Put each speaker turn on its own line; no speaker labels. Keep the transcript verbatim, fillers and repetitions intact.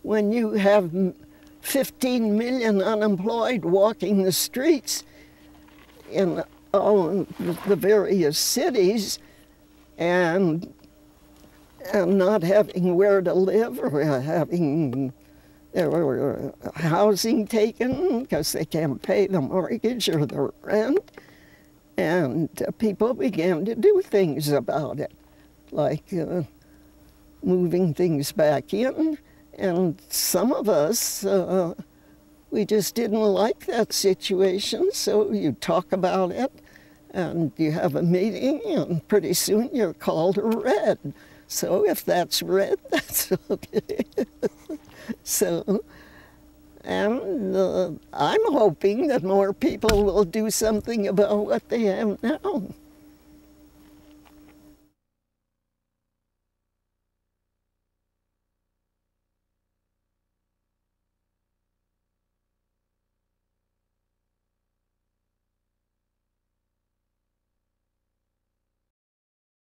when you have fifteen million unemployed walking the streets in all the various cities and, and not having where to live or having their housing taken because they can't pay the mortgage or the rent. And uh, people began to do things about it, like uh, moving things back in. And some of us, uh, we just didn't like that situation, so you talk about it, and you have a meeting, and pretty soon you're called red. So if that's red, that's okay. So, and uh, I'm hoping that more people will do something about what they have now.